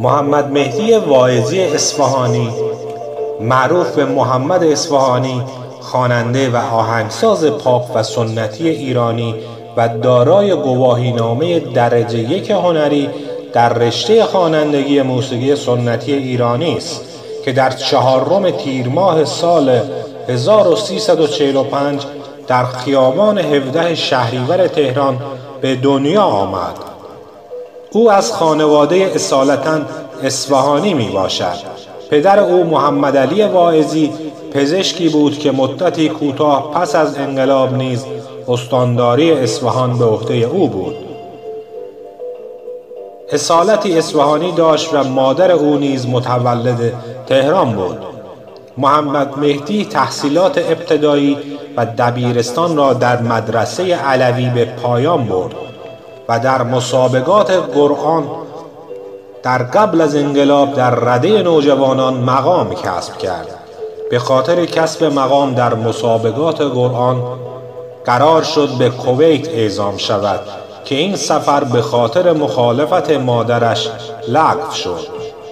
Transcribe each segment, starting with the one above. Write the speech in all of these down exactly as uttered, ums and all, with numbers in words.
محمد مهدی واعظی اصفهانی، معروف به محمد اصفهانی، خواننده و آهنگساز پاپ و سنتی ایرانی و دارای گواهینامه درجه یک هنری در رشته خوانندگی موسیقی سنتی ایرانی است که در چهارم تیر ماه سال هزار و سیصد و چهل و پنج در خیابان هفده شهریور تهران به دنیا آمد. او از خانواده اصالتاً اصفهانی می باشد. پدر او محمد علی واعظی پزشکی بود که مدتی کوتاه پس از انقلاب نیز استانداری اصفهان به عهده او بود. اصالتی اصفهانی داشت و مادر او نیز متولد تهران بود. محمد مهدی تحصیلات ابتدایی و دبیرستان را در مدرسه علوی به پایان برد و در مسابقات قرآن در قبل از انقلاب در رده نوجوانان مقام کسب کرد. به خاطر کسب مقام در مسابقات قرآن قرار شد به کویت اعزام شود که این سفر به خاطر مخالفت مادرش لغو شد.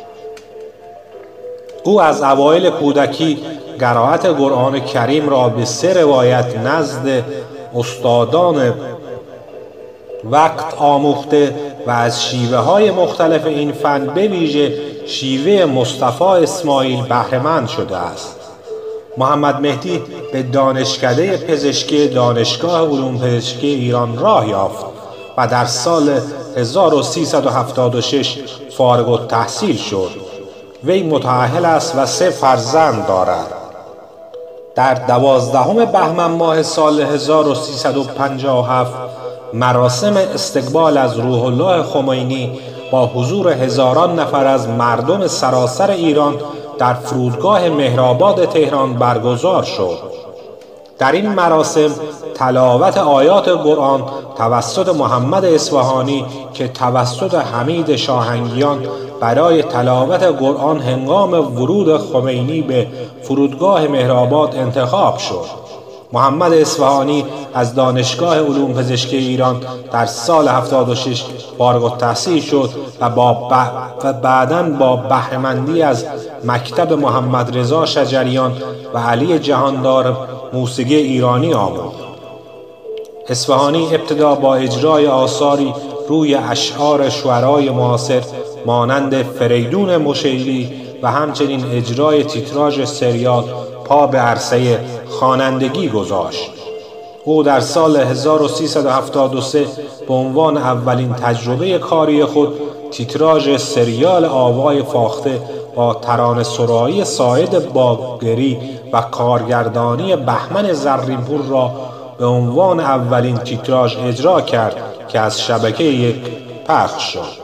او از اوایل کودکی قرائت قرآن کریم را به سه روایت نزد استادان وقت آموخته و از شیوه های مختلف این فن به ویژه شیوه مصطفی اسماعیل بهره‌مند شده است. محمد مهدی به دانشکده پزشکی دانشگاه علوم پزشکی ایران راه یافت و در سال هزار و سیصد و هفتاد و شش فارغ التحصیل شد. وی متأهل است و سه فرزند دارد. در دوازدهم بهمن ماه سال هزار و سیصد و پنجاه و هفت مراسم استقبال از روح الله خمینی با حضور هزاران نفر از مردم سراسر ایران در فرودگاه مهرآباد تهران برگزار شد. در این مراسم تلاوت آیات قرآن توسط محمد اصفهانی که توسط حمید شاهنگیان برای تلاوت قرآن هنگام ورود خمینی به فرودگاه مهرآباد انتخاب شد. محمد اصفهانی از دانشگاه علوم پزشکی ایران در سال هفتاد و شش فارغ التحصیل شد و با ب... و بعداً با بهره‌مندی از مکتب محمد رضا شجریان و علی جهاندار موسیقی ایرانی آموخت. اصفهانی ابتدا با اجرای آثاری روی اشعار شعرای معاصر مانند فریدون مشیری و همچنین اجرای تیتراژ سریال پا به عرصه خوانندگی گذاشت. او در سال هزار و سیصد و هفتاد و سه به عنوان اولین تجربه کاری خود تیتراژ سریال آوای فاخته با ترانه‌سرایی ساعد باقری و کارگردانی بهمن زرینپور را به عنوان اولین تیتراژ اجرا کرد که از شبکه یک پخش شد.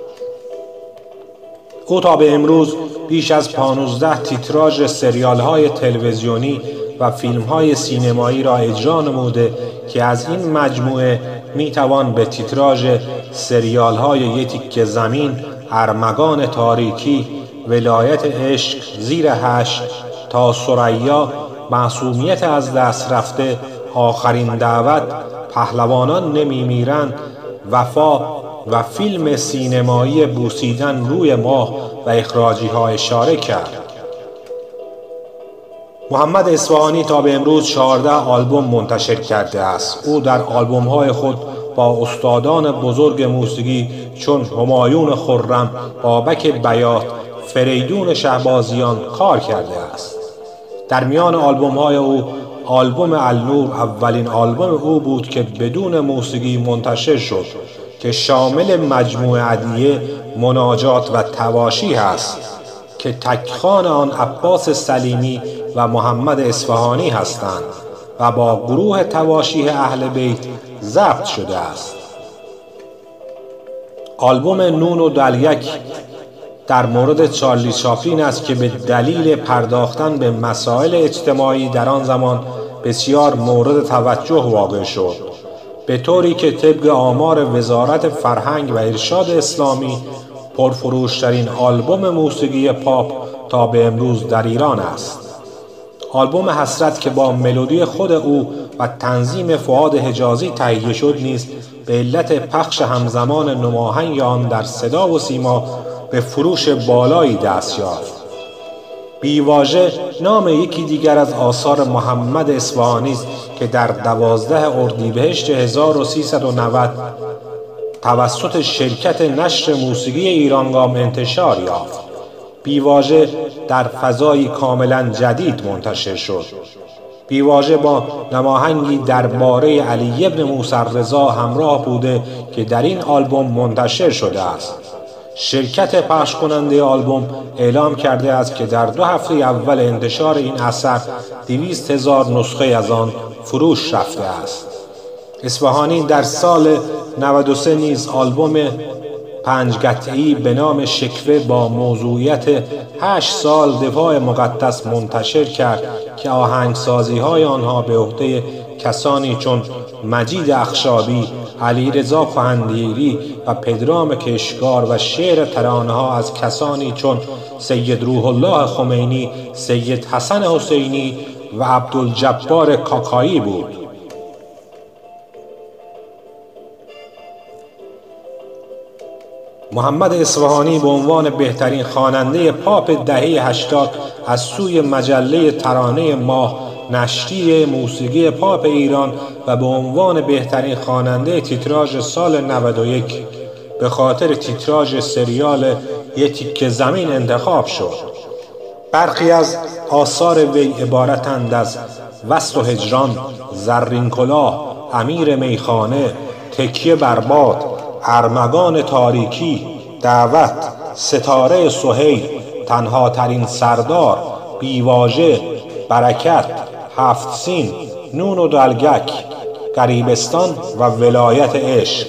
او تا به امروز بیش از پانزده تیتراژ سریال‌های تلویزیونی و فیلم‌های سینمایی را اجرا نموده که از این مجموعه می‌توان به تیتراژ سریال‌های یک تیکه زمین، ارمغان تاریکی، ولایت عشق، زیر هشت، تا ثریا، معصومیت از دست رفته، آخرین دعوت، پهلوانان نمی‌میرند، وفا و فیلم سینمایی بوسیدن روی ماه و اخراجی‌ها اشاره کرد. محمد اصفهانی تا به امروز چهارده آلبوم منتشر کرده است. او در آلبوم‌های خود با استادان بزرگ موسیقی چون همایون خرم، بابک بیات، فریدون شهبازیان کار کرده است. در میان آلبوم‌های او آلبوم النور اولین آلبوم او بود که بدون موسیقی منتشر شد که شامل مجموعه ادعیه، مناجات و تواشیح است که تکخوان آن عباس سلیمی و محمد اصفهانی هستند و با گروه تواشیح اهل بیت ضبط شده است. آلبوم نون و دلیک در مورد چارلی چاپلین است که به دلیل پرداختن به مسائل اجتماعی در آن زمان بسیار مورد توجه واقع شد، به طوری که طبق آمار وزارت فرهنگ و ارشاد اسلامی پرفروشترین آلبوم موسیقی پاپ تا به امروز در ایران است. آلبوم حسرت که با ملودی خود او و تنظیم فؤاد حجازی تهیه شد نیز به علت پخش همزمان نماهنگ آن در صدا و سیما به فروش بالایی دست یافت. بیواژه نام یکی دیگر از آثار محمد اصفهانی است که در دوازده اردیبهشت هزار و سیصد و نود توسط شرکت نشر موسیقی ایرانگام انتشار یافت. بیواژه در فضایی کاملا جدید منتشر شد. بیواژه با نماهنگی درباره علی ابن موسی رضا همراه بوده که در این آلبوم منتشر شده است. شرکت پخش کننده آلبوم اعلام کرده است که در دو هفته اول انتشار این اثر دویست هزار نسخه از آن فروش رفته است. اصفهانی در سال نود و سه نیز آلبوم پنج قطعی به نام شکوه با موضوعیت هشت سال دفاع مقدس منتشر کرد که آهنگسازی‌های آنها به عهده کسانی چون مجید اخشابی، علیرضا کهندیری و پدرام کشکار و شعر ترانه‌ها از کسانی چون سید روح الله خمینی، سید حسن حسینی و عبدالجبار کاکایی بود. محمد اصفهانی به عنوان بهترین خواننده پاپ دهه هشتاد از سوی مجله ترانه ماه نشریه موسیقی پاپ ایران و به عنوان بهترین خواننده تیتراژ سال نود و یک به خاطر تیتراژ سریال یه تیکه زمین انتخاب شد. برخی از آثار وی عبارتند از وصل و هجران، زرین کلاه، امیر میخانه، تکیه بر باد، ارمغان تاریکی، دعوت، ستاره سهیل، تنها ترین سردار، بیواژه، برکت، هفت سین، نون و دلگک، غریبستان و ولایت عشق.